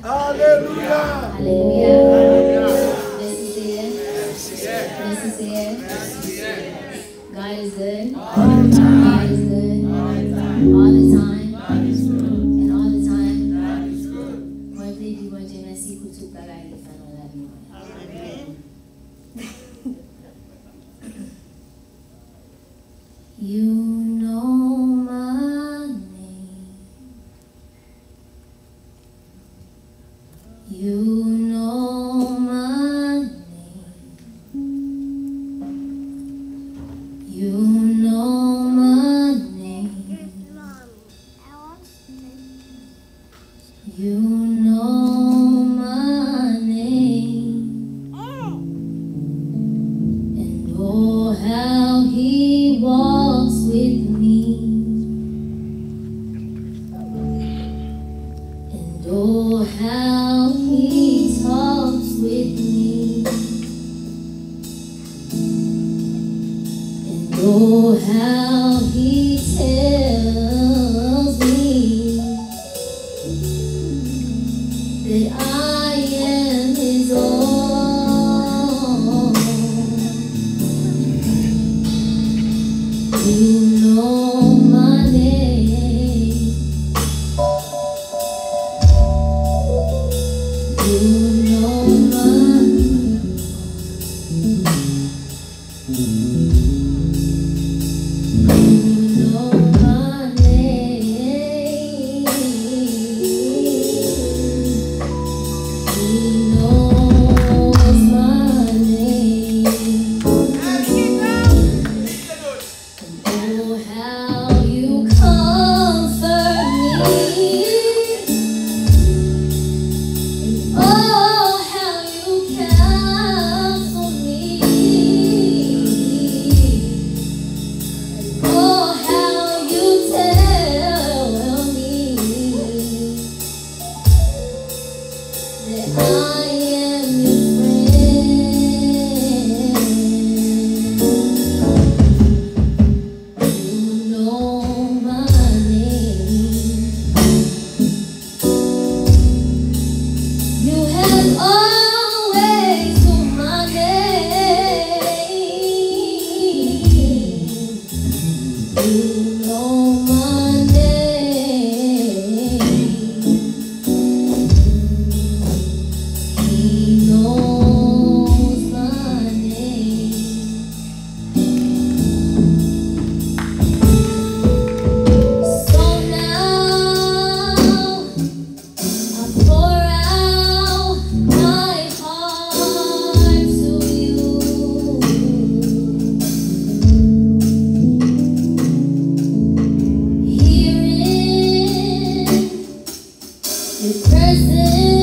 Hallelujah. Hallelujah. This is it. This is it. God is good. God is good. All the time. And all the time. Moi, je dis, bon Dieu, merci pour tout bagage qu'il fait dans la vie. You know my name. You know my name. You know my name. You know my name. And oh, how he walks with me. And oh, how he talks with me. And oh, how he tells me that I am his own. You know my name. You know my name. You know my name. He knows my name. Oh, how you comfort me. Oh, how you counsel me. Oh, how you tell me that I am your friend. You know my name. You have always known my name. You know my name. He knows my name. So now I pour out my heart to you. Here in your presence.